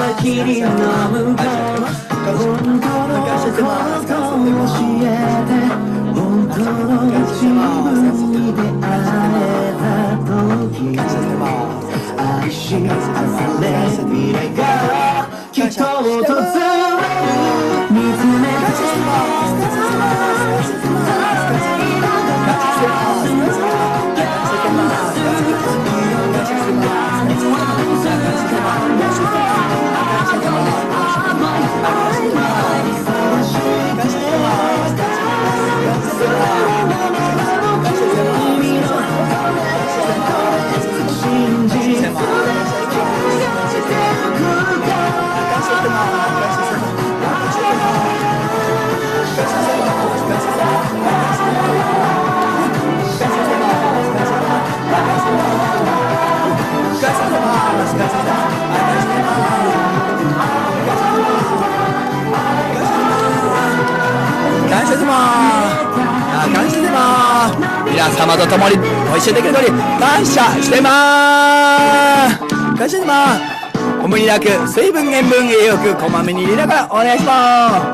霧の向こう本当のことを教えて本当の自分に出会えた時愛しあふれ未来がきっと訪れる見つめて皆様と共にご一緒できるのに感謝してまーす。感謝してまーす。お無理なく水分塩分栄養くこまめに入れながらお願いします。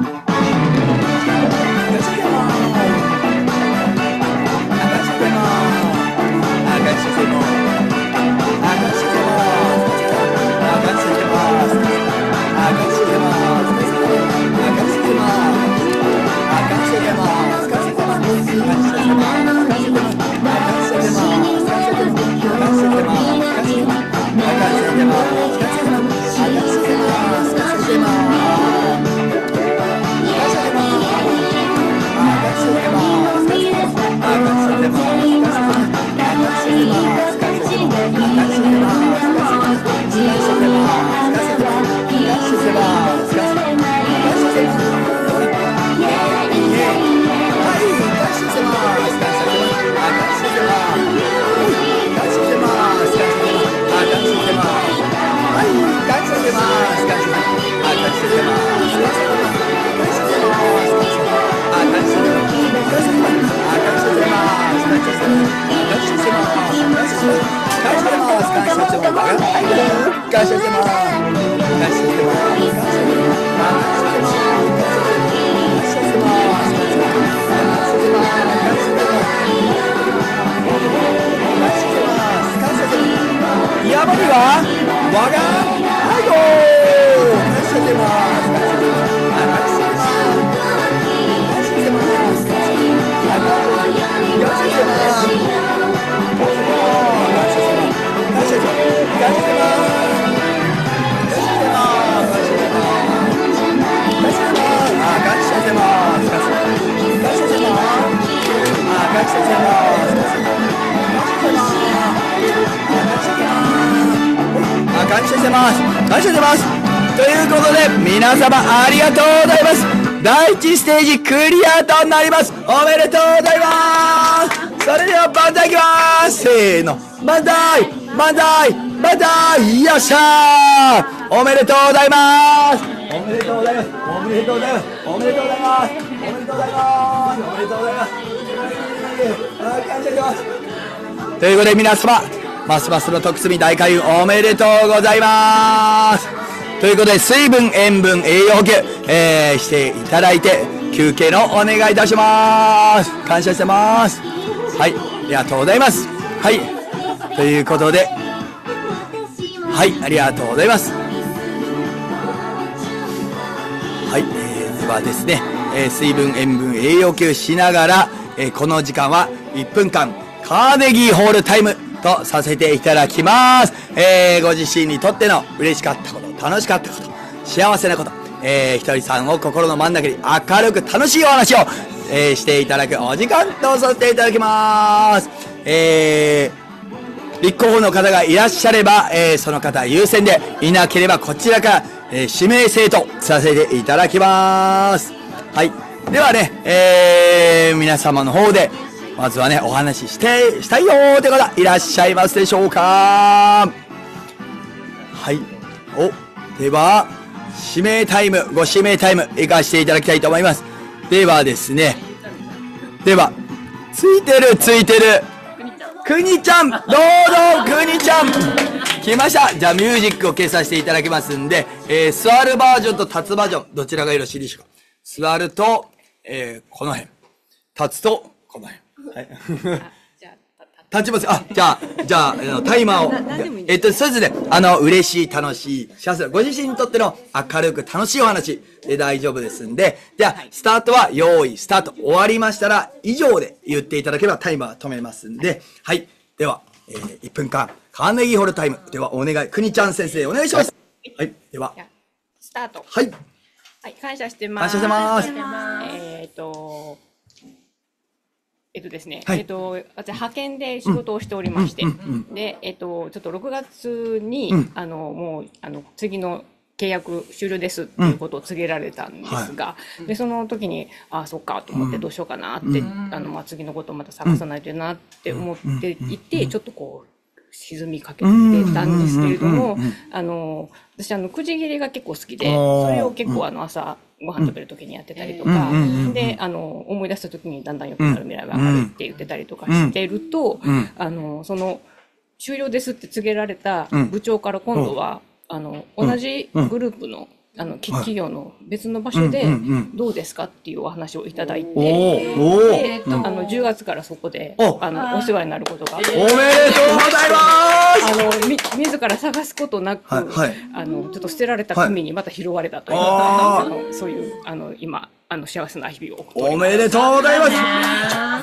感謝してます。ということで皆様ありがとうございます。第1ステージクリアとなります。おめでとうございます。それでは万歳いきます。せーの、万歳万歳万歳、よっしゃー。おめでとうございます。おめでとうございます。おめでとうございます。おめでとうございます。おめでとうございます。おめでとうございます。感謝してます。ということで皆様ますますの徳積大開運おめでとうございます。ということで水分塩分栄養補給、していただいて休憩のお願いいたします。感謝してます。はい、ありがとうございます。はい、ということではい、ありがとうございます。はい、ではですね、水分塩分栄養補給しながら、この時間は1分間カーネギーホールタイムとさせていただきます。ご自身にとっての嬉しかったこと、楽しかったこと、幸せなこと、ひとりさんを心の真ん中に明るく楽しいお話を、していただくお時間とさせていただきます。立候補の方がいらっしゃれば、その方優先で、いなければこちらから、指名制とさせていただきます。はい。ではね、皆様の方でまずはね、お話ししたいよーって方いらっしゃいますでしょうか。はい。では、 指名タイム、ご指名タイム、行かしていただきたいと思います。ではですね、では、ついてる、くにちゃん、どうぞ、くにちゃん。来ました。じゃあ、ミュージックを消させていただきますんで、座るバージョンと立つバージョン、どちらがよろしいでしょうか。座ると、この辺。立つと、この辺。はい。立ちます。じゃあ、タイマーを。そうですね。嬉しい、楽しい、幸せ。ご自身にとっての明るく楽しいお話で大丈夫ですんで、じゃあ、スタートは、用意、スタート。終わりましたら、以上で言っていただければタイマー止めますんで、はい。では、1分間、カーネギーホールタイム。では、お願い。くにちゃん先生、お願いします。はい。では、 スタート。 はい。 はい、感謝してます。 感謝してます。 ですね、 はい、 私、派遣で仕事をしておりまして、で、ちょっと6月に、もう、次の契約終了ですっていうことを告げられたんですが、で、その時に、そっかと思ってどうしようかなって、次のことをまた探さないとなって思っていて、ちょっとこう、沈みかけてたんですけれども、私、くじ切りが結構好きで、それを結構朝、ご飯食べるときにやってたりとか、で、思い出したときにだんだん良くなる未来があるって言ってたりとかしてると、その、終了ですって告げられた部長から今度は、同じグループの、企業の別の場所で、どうですかっていうお話をいただいて、で、10月からそこで、お世話になることが。おめでとうございます自ら探すことなく、ちょっと捨てられた組にまた拾われたという、そういう、今、幸せな日々を送っております。 おめでとうございます。はい、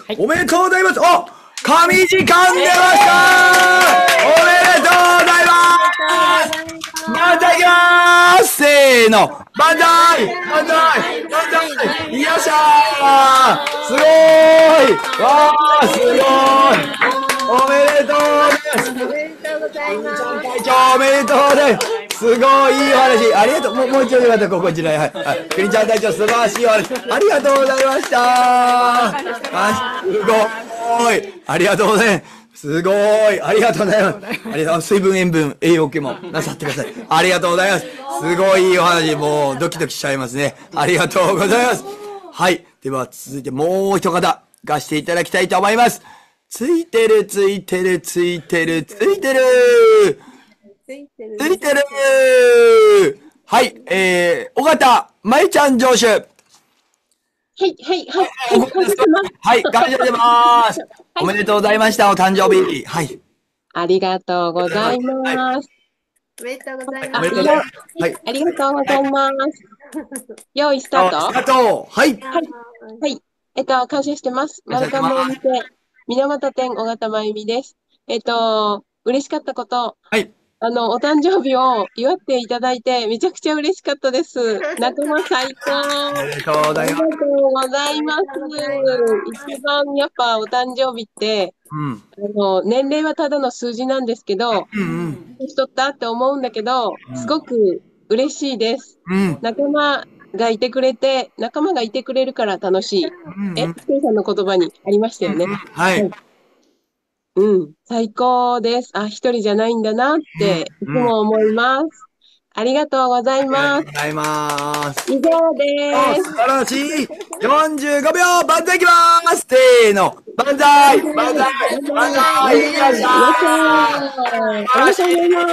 おめでとうございます。神時間出ましたおめでとうございますまた行きまーすせーの万歳万歳万歳よっしゃーすごーいわーすごーいおめでとうございます会長おめでとうございますすごいいいお話ありがとうもう一度よかったここちらはいくにちゃん隊長素晴らしいお話ありがとうございましたすごいありがとうございます。すごい。ありがとうございます。ありがとうございます。水分、塩分、栄養系もなさってください。ありがとうございます。すごいいいお話。もうドキドキしちゃいますね。ありがとうございます。はい。では続いてもう一方、貸していただきたいと思います。ついてる、ついてる、ついてる、ついてる。ついてる。はい。尾形、まいちゃん上手。 はい、はい、はい。 はい、感謝してます。おめでとうございました、お誕生日。はい。 ありがとうございます。 おめでとうございます。 はい。ありがとうございます。用意スタート。 スタート。はい。 はい。はい。感謝してます。マルカムお店、源店尾形真由美です。嬉しかったこと。 はい。 お誕生日を祝っていただいて、めちゃくちゃ嬉しかったです。仲間最高。 ありがとうございます。 ありがとうございます。一番やっぱお誕生日って、年齢はただの数字なんですけど、年取ったって思うんだけど、すごく嬉しいです。仲間がいてくれて、仲間がいてくれるから楽しい。スケイさんの言葉にありましたよね。 はい。 最高です。一人じゃないんだなって、いつも思います。ありがとうございます。 ありがとうございます。 以上です。 素晴らしい。45秒、万歳いきまーす。せーの。万歳万歳万歳いきましたありがとうございます。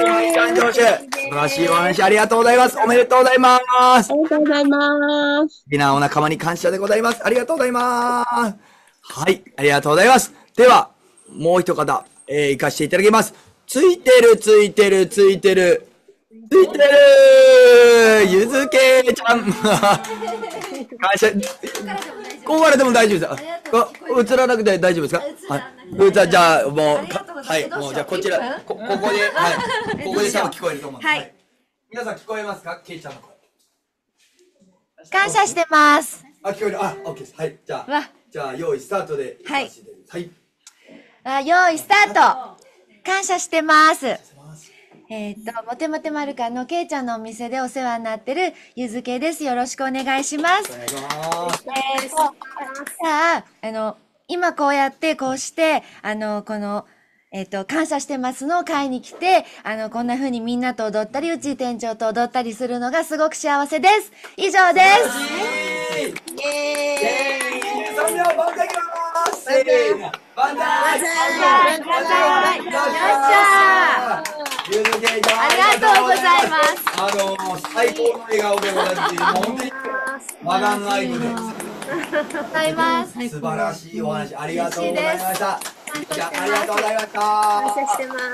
素晴らしいお話ありがとうございます。おめでとうございます。 ありがとうございます。 好きなお仲間に感謝でございます。ありがとうございます。はい、ありがとうございます。では、もう一方、行かせていただきます。ついてる、ついてる、ついてる。ついてるゆずけちゃん感謝。ここからでも大丈夫です。映らなくて大丈夫ですかはい。じゃあ、もう、はい。もう、じゃあ、こちら、ここで、はい。ここで多分聞こえると思うんで。はい。皆さん聞こえますかけいちゃんの声。 感謝してます。 聞こえる。オッケーです。はい。じゃあ、用意スタートで。 はい。 はい。 用意スタート。感謝してます。モテモテマルカのけいちゃんのお店でお世話になってるゆずけです。よろしくお願いします。お願いします。じゃあ、今こうやってこうして、この、 感謝してますの会に来て、こんな風にみんなと踊ったり、うち店長と踊ったりするのがすごく幸せです。以上です。 イエーイ。3秒万歳いきます。せーの。万歳。よっしゃー。ゆずけちゃん、 ありがとうございます。 最高の笑顔でございます。本当にマガンアイドルです。 ございます。 素晴らしいお話ありがとうございました。じゃあ、ありがとうございました。感謝してます。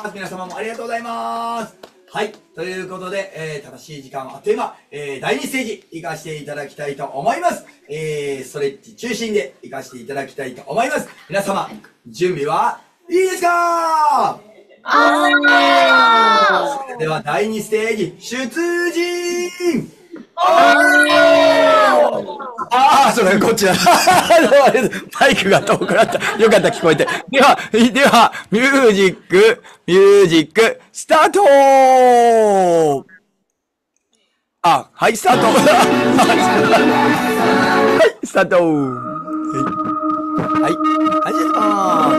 皆様もありがとうございます。はい。ということで、楽しい時間あっという間、第2ステージ行かせていただきたいと思います。ストレッチ中心で行かせていただきたいと思います。皆様、準備はいいですか？それでは第2ステージ、出陣！それこっちだ。マイクが遠くなった。よかった、聞こえて。では、ミュージック、スタート。はい、スタート。はい、スタート。はい、始めます。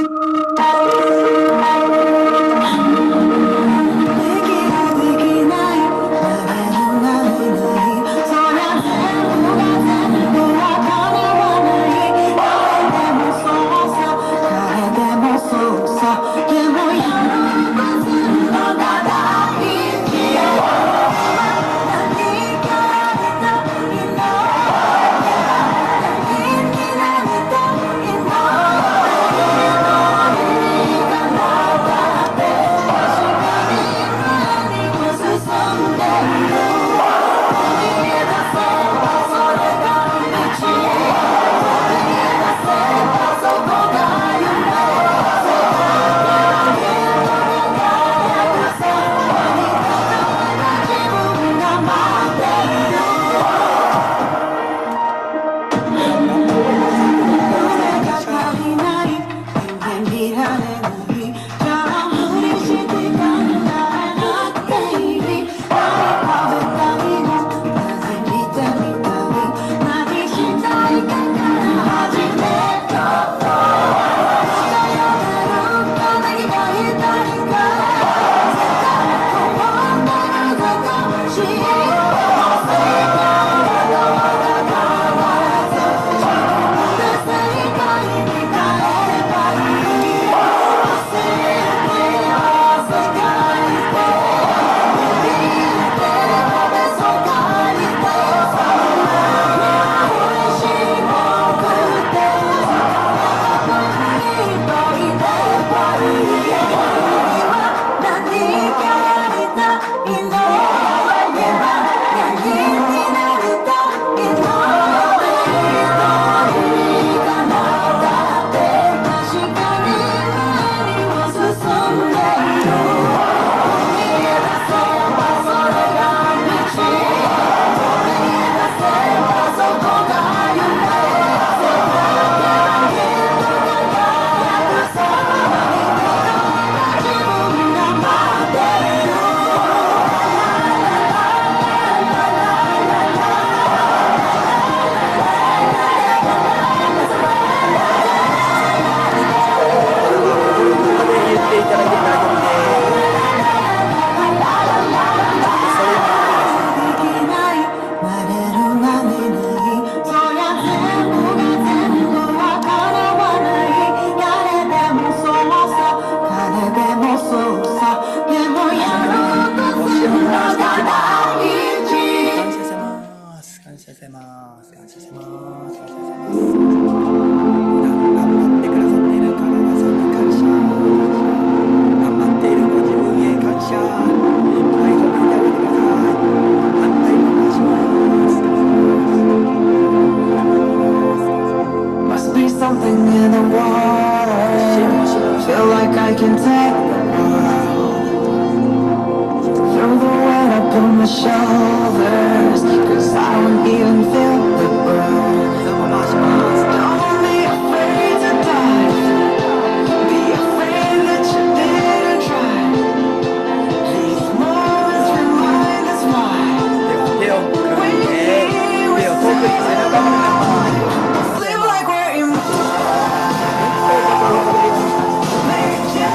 Live like we're in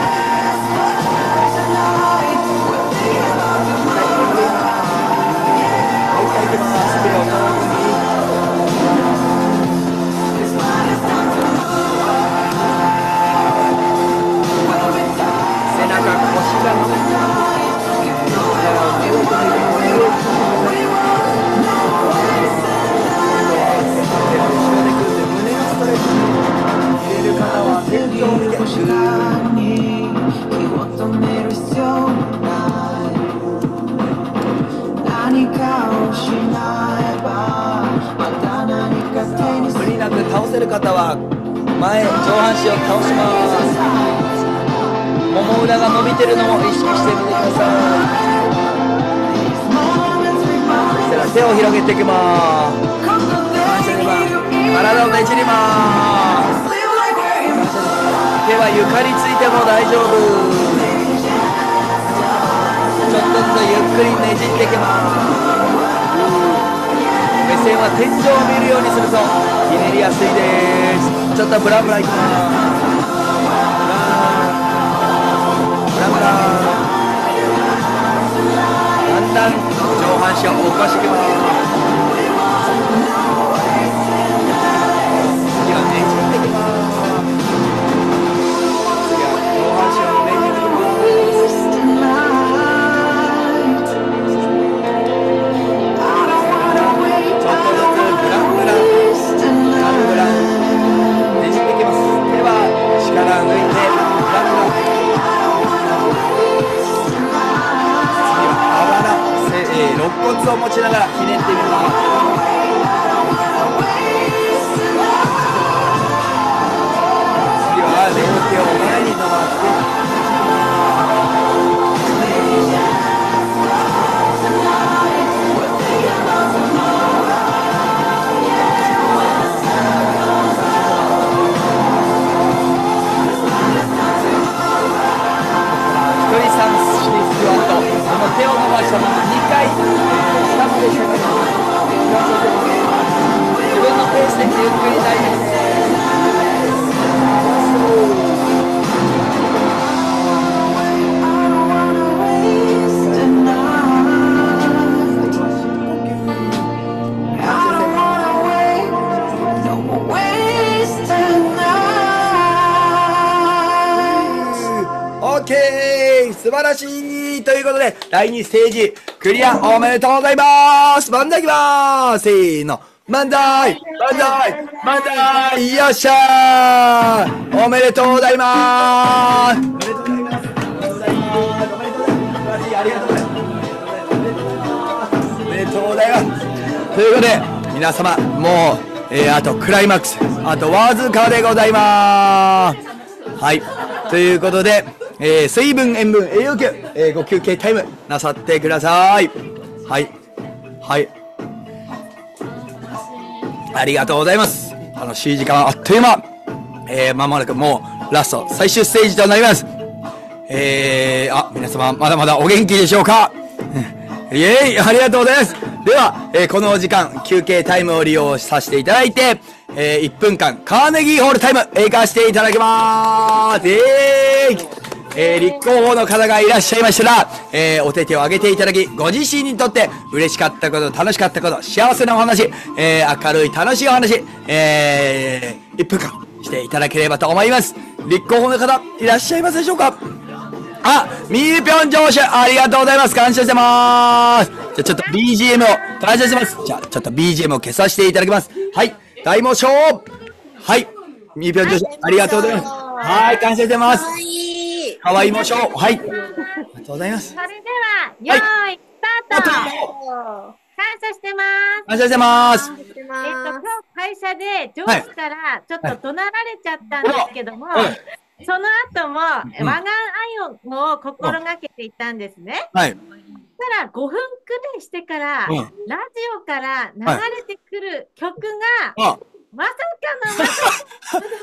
に気を止める必要ない何かを失えばまた何か手にす無理なく倒せる方は前上半身を倒します。もも裏が伸びてるのも意識してみてください。手を広げていきます。体をねじります。手は床についても大丈夫。ちょっとずつゆっくりねじっていきます。目線は天井を見るようにするとひねりやすいです。ちょっとブラブラいきます。ブラブラ。だんだん上半身を動かしていきます。次はねじっていきます。次は上半身をねじっていきます。ちょっとずつブランブランねじっていきます。手は力を抜いてブランブラン。肋骨を持ちながらひねってみます。次は両手を前に伸ばして一人三式スクワット、その手を伸ばしたまま2回下まで下がります。自分のペースでゆっくり大丈夫です。OK！ 素晴らしいということで、第2ステージ、クリアおめでとうございます。万歳いきます。せーの。万歳万歳万歳よっしゃーおめでとうございます。おめでとうございます。おめでとうございます。おめでとうございます。ありがとうございます。おめでとうございます。ということで、皆様、もう、あとクライマックス、あとわずかでございます。はい。ということで、水分、塩分、栄養球、ご休憩タイムなさってください。はい。はい。ありがとうございます。楽しい時間はあっという間。まもなくもうラスト、最終ステージとなります。皆様、まだまだお元気でしょうか？イエーイ、ありがとうございます。では、このお時間、休憩タイムを利用させていただいて、1分間、カーネギーホールタイム、行かせていただきまーす。立候補の方がいらっしゃいましたら、お手手を挙げていただき、ご自身にとって嬉しかったこと、楽しかったこと、幸せなお話、明るい楽しいお話、1分間していただければと思います。立候補の方、いらっしゃいますでしょうか？あ、ミーピョン上司、ありがとうございます。感謝してまーす。じゃあちょっと BGM を、感謝してます。じゃあちょっと BGM を消させていただきます。はい、大猛将。はい、ミーピョン上司、ありがとうございます。はい、感謝してます。かわいいもしょう。はい。ありがとうございます。 それでは、よーい、スタート。感謝してます。 感謝してます。 今日会社で上司からちょっと怒鳴られちゃったんですけども、その後も、我が愛を心がけていたんですね。 はい。 そしたら5分くらいしてから、ラジオから流れてくる曲が、まさかの、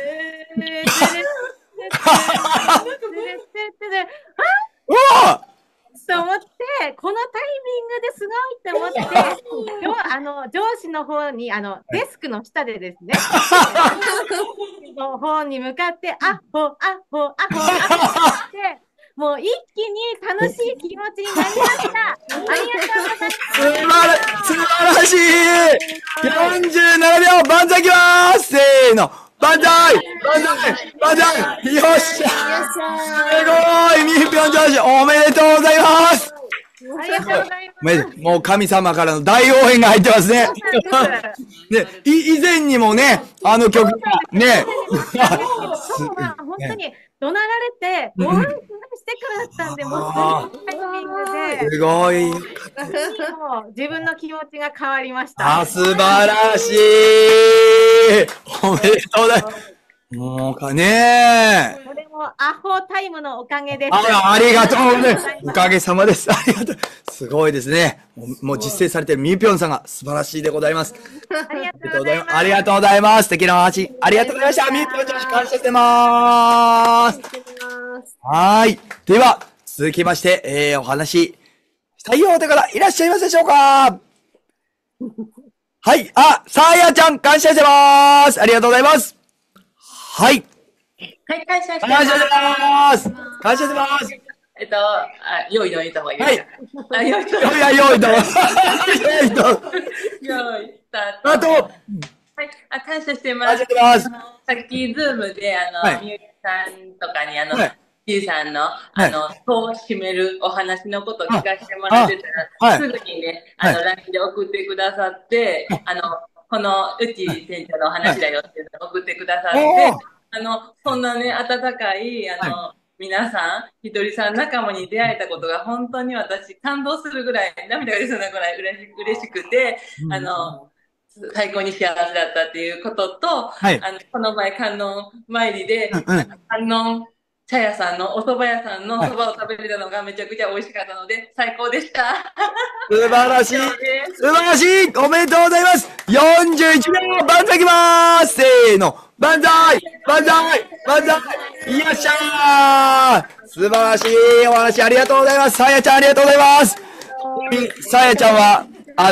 と思って、このタイミングですごいって思って、上司の方に、デスクの下でですね、の方に向かって、アッホ、アッホ、アッホ、アッホって、もう一気に楽しい気持ちになりました。ありがとうございます。 素晴らしい !47 秒、万歳いきまーす。せーの。万歳万歳万歳よっしゃすごいミーピョン上司おめでとうございますありがとうございます。 もう神様からの大応援が入ってますね。で、以前にもね、あの曲がね。 そうは本当に怒鳴られて、ご安心してくださったんで、もうすぐタイミングで、 すごい。 もう自分の気持ちが変わりました。 素晴らしい。おめでとうございます。もうねこれもアホタイムのおかげです。 ありがとうね。おかげさまです。ありがとう。すごいですね。もう実践されているみゆぴょんさんが素晴らしいでございます。 ありがとうございます。 ありがとうございます。素敵なお話。ありがとうございました。みゆぴょん女子感謝してまーす。はい。では、続きまして、お話ししたいよって方いらっしゃいますでしょうか？はい。さあやちゃん感謝してまーす。ありがとうございます。はい。 はい、感謝してます。 感謝してます。感謝してます。 用意どん言った方がいいですか？はい。用意どん。 用意どん。用意どん。 用意スタート。 あと。はい。 感謝してます。 感謝してます。 さっき、ズームで、みゆきさんとかに、じいさんの、戸を閉めるお話のことを聞かせてもらってたら、すぐにね、LINE で送ってくださって、このうち店長のお話だよっていうのを送ってくださって、そんなね、温かい、皆さん、ひとりさん仲間に出会えたことが本当に私感動するぐらい、涙が出そうなぐらい嬉しくて、最高に幸せだったっていうことと、この前観音参りで、観音茶屋さんのお蕎麦屋さんの蕎麦を食べれたのがめちゃくちゃ美味しかったので、最高でした。 素晴らしい。素晴らしい。おめでとうございます。41秒万歳いきまーす。せーの。万歳万歳万歳よっしゃー。素晴らしいお話ありがとうございます。さやちゃんありがとうございます。さやちゃんは、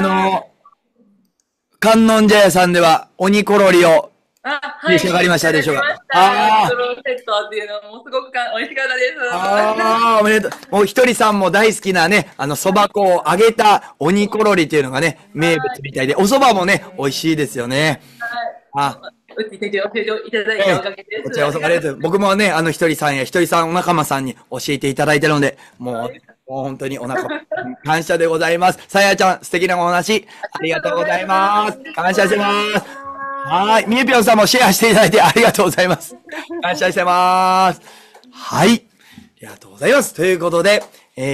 観音茶屋さんでは、鬼コロリを、召し上がりましたでしょうか？ スローセットっていうのもすごく美味しかったです。 おめでとう。もうひとりさんも大好きなね、蕎麦粉を揚げた鬼コロリっていうのがね、名物みたいで、お蕎麦もね、美味しいですよね。 うち先生教えていただいておかげです。 こちらこそありがとう。僕もね、ひとりさんやひとりさんお仲間さんに教えていただいてるので、もう本当にお腹、感謝でございます。さやちゃん、素敵なお話、ありがとうございます。感謝してます。はい。みゆぴょんさんもシェアしていただいてありがとうございます。感謝してます。はい。ありがとうございます。ということで、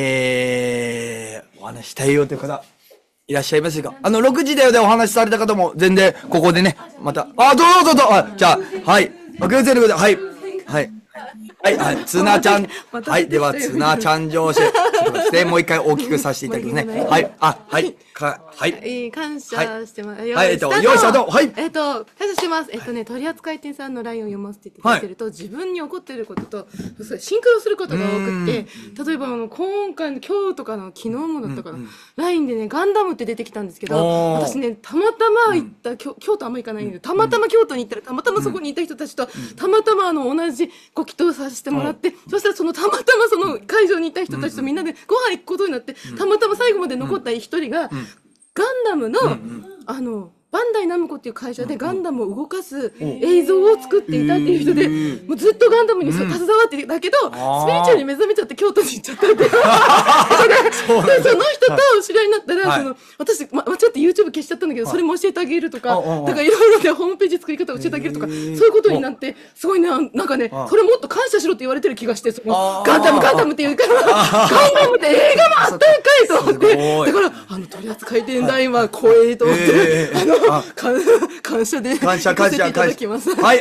お話したいよという方、いらっしゃいますか？6時だよでお話しされた方も全然、ここでね、また、どうぞ。じゃあ、はい。偶然のことで、はい。はい。はい、つなちゃん。はい、では、つなちゃん上司。もう一回大きくさせていただきますね。はい、はい。はい。 感謝してます。 はい、よいしょ、はい。 感謝してます。取扱店さんの LINE を読ませていただいてると、自分に起こっていることと、シンクロすることが多くて、例えば今日とかの昨日もだったかな、LINE でね、ガンダムって出てきたんですけど、私ね、たまたま行った、京都あんま行かないんで、たまたま京都に行ったら、たまたまそこにいた人たちと、たまたま同じご祈祷させてもらって、そしたらたまたまその会場にいた人たちとみんなでご飯行くことになって、たまたま最後まで残った一人が、ガンダムの、バンダイナムコっていう会社でガンダムを動かす映像を作っていたっていう人で、もうずっとガンダムに携わってたけど、スピリチュアルに目覚めちゃって京都に行っちゃったんで。で、その人と知り合いになったら、私、間違って YouTube 消しちゃったんだけど、それも教えてあげるとか、だからいろいろね、ホームページ作り方を教えてあげるとか、そういうことになって、すごいね、なんかね、それもっと感謝しろって言われてる気がして、ガンダムっていうから、ガンダムって映画もあったんかいと思って、だから、取扱店代は光栄と思って、感謝で。感謝。はい、ありがとうございます。はい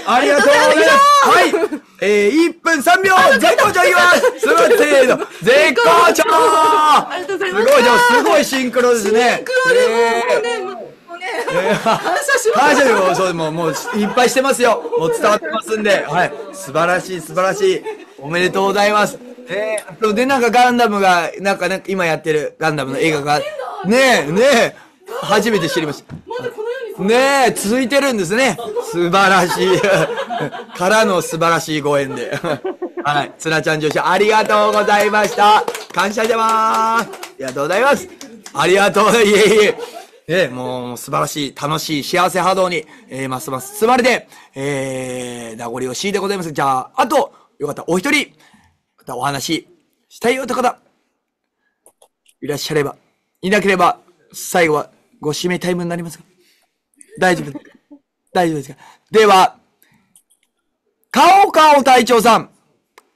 。1分3秒絶好調いきます。すごい、せーの。絶好調ありがとうございます。すごいシンクロですね。シンクロでもうね、感謝します。感謝でもういっぱいしてますよ。もう伝わってますんで。はい。素晴らしい。おめでとうございます。で、なんかガンダムが、なんか今やってるガンダムの映画が、ねえ、初めて知りました。ねえ、続いてるんですね。素晴らしい。からの素晴らしいご縁で。はい。つなちゃん女子、ありがとうございました。感謝してまーす。ありがとうございます。ありがとう。いえ。もう素晴らしい、楽しい、幸せ波動に、ますます包まれて、名残惜しいでございます。じゃあ、あと、よかったらお一人、またお話したいよって方、いらっしゃれば、いなければ、最後はご指名タイムになりますか？大丈夫ですか？では、顔隊長さん。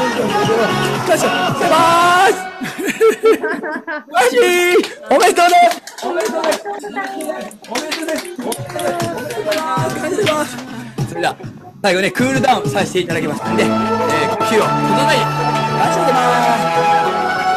感謝してます。マジおめでとうです。おめでとうです。おめでとうです。おめでとうございます。感謝します。それでは、最後ね、クールダウンさせていただきますんで、呼吸を整え、感謝してます。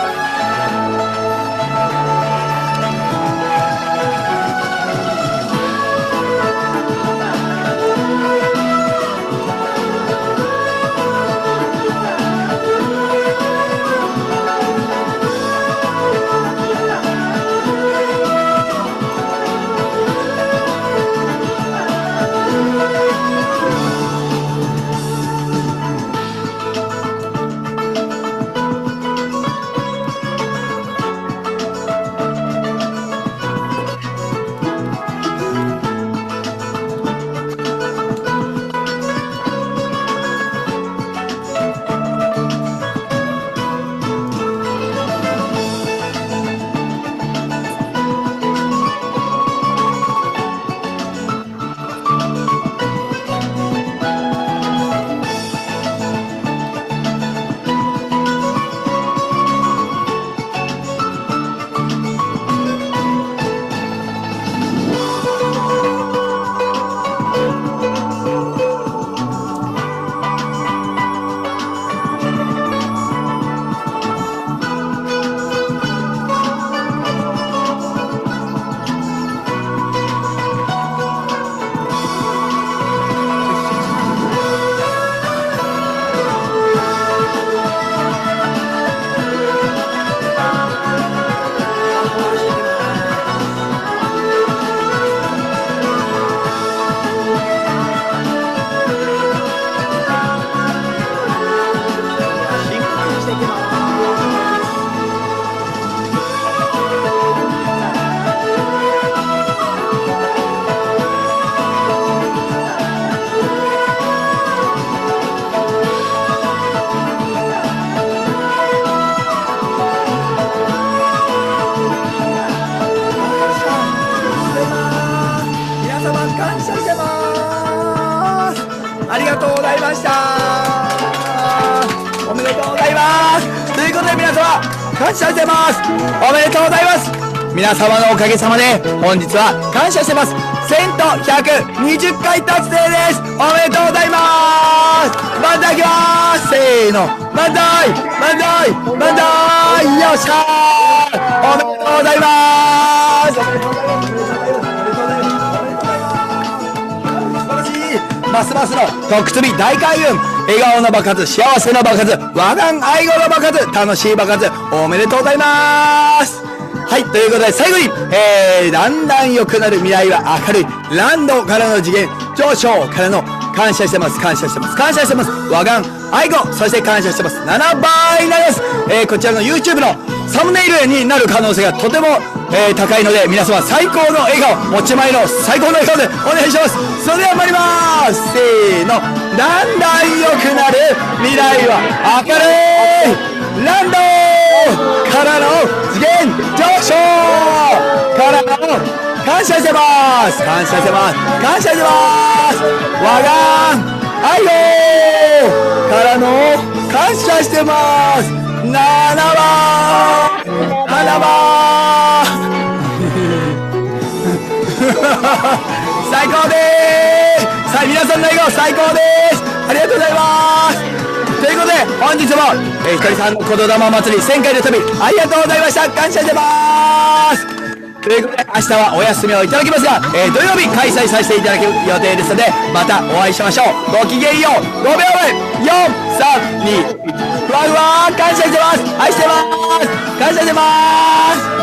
ありがとうございました。おめでとうございます。ということで皆様、感謝してます。おめでとうございます。皆様のおかげさまで、本日は感謝してます。1000と120回達成です。おめでとうございます。万歳いきます。せーの。万歳万歳万歳よっしゃー。おめでとうございます。ますますの徳積み大開運、笑顔の爆発、幸せの爆発、和談愛語の爆発、楽しい爆発、おめでとうございます。はい、ということで最後に、だんだん良くなる未来は明るい、ランドからの次元上昇からの感謝してます、感謝してます、感謝してます。和談愛語、そして感謝してます。7倍になります。こちらの YouTube のサムネイルになる可能性がとても、 高いので、皆様最高の笑顔、持ち前の最高の笑顔でお願いします。それでは参ります。せーの。だんだん良くなる未来は明るいランドからの次元上昇からの感謝してます。感謝してます。感謝してます。我が愛をからの感謝してます。7番7番最高でーす。さあ皆さんの笑顔最高でーす。ありがとうございます。ということで本日もひとりさんの言霊祭り1000回の旅ありがとうございました。感謝してます。ということで明日はお休みをいただきますが、土曜日開催させていただく予定ですので、またお会いしましょう。ごきげんよう。5秒前4、3、2、ふわふわ感謝してます。愛してます。感謝してます。